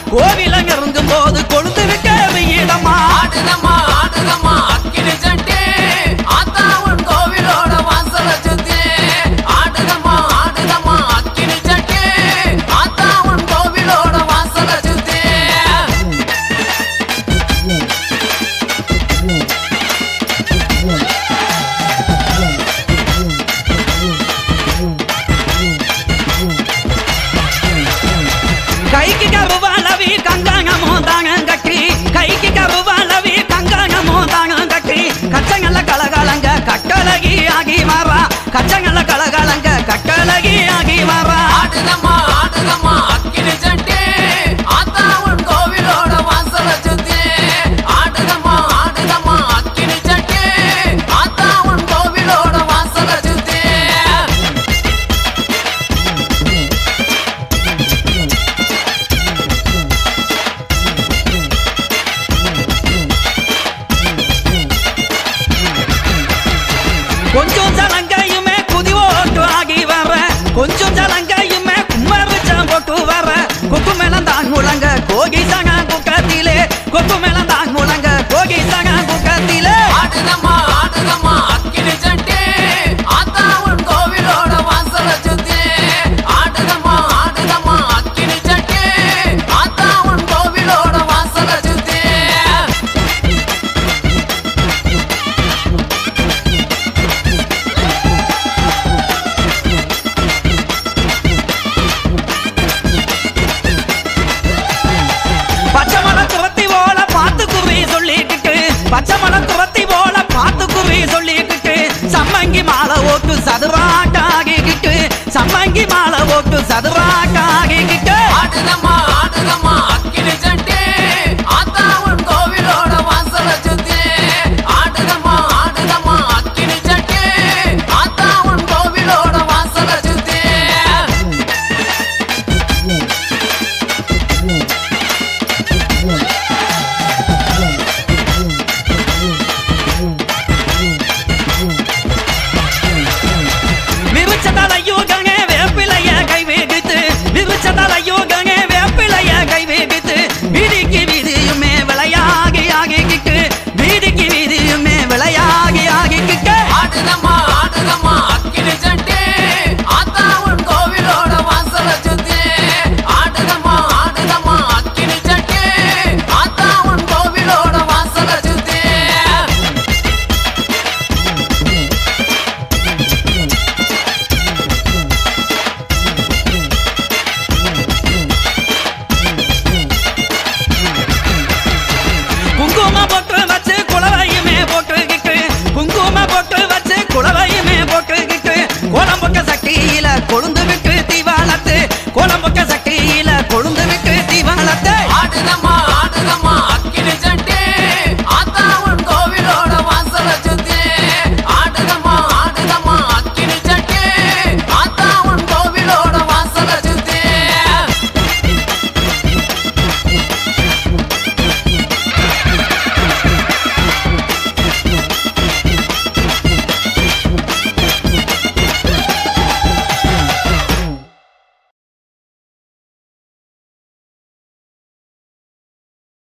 கோவிலங்க இருக்கும் போது கொழுந்திருக்க வெயிலம்மா ஆடுதம்மா ஆடுதம்மா அக்கினி சட்டி ஆத்தா உன் கோவிலோட வாசல சுத்தி ஆடுதம்மா ஆடுதம்மா அக்கினி சட்டி ஆத்தா உன் கோவிலோட வாசல சுத்தி கைக்கு கருவாலவி கங்காங்கமோ தாங்க கட்டி கைக்கு கருவாலவி கங்காங்கமோ தாங்க கட்டி கச்சங்கல்ல கலகலங்க கட்டழகி ஆகி மாறா கச்சங்கல்ல கலகலங்க கட்டழகி ஆகி மாறா ஆடுதம்மா ஆடுதம்மா அக்கினி சட்டி ஆத்தா உன் கோவிலோட வாசல சுத்தி ஆடுதம்மா ஆடுதம்மா அக்கினி சட்டி ஆத்தா உன் கோவிலோட வாசல சுத்தி கொஞ்சம் ஜலங்கையுமே குதி ஓட்டு ஆகி வர கொஞ்சம் ஜலங்கையுமே கும்மரிச்சம் போட்டு வர கொக்கு மேலந்தான் முழங்க கோகி சங்க குக்கத்திலே கொக்கு மேலந்தான் முழங்க கோகி சங்க குக்கத்திலே ஆடுதம்மா ஆடுதம்மா அக்கினி சட்டி ஆத்தா உன் கோவிலோட வாசல சுத்தி ஆடுதம்மா ஆடுதம்மா அக்கினி சட்டி ஆத்தா உன் கோவிலோட வாசல சுத்தி பச்சை மலை துரத்தி போல பார்த்து குறி சொல்லிக்கிட்டு பச்சை மலை துரத்தி போல பார்த்து குறி சொல்லிக்கிட்டு சம்மங்கி மாலை ஓட்டு சதுராட்டாகிக்கிட்டு சம்மங்கி மாலை ஓட்டு சதுரா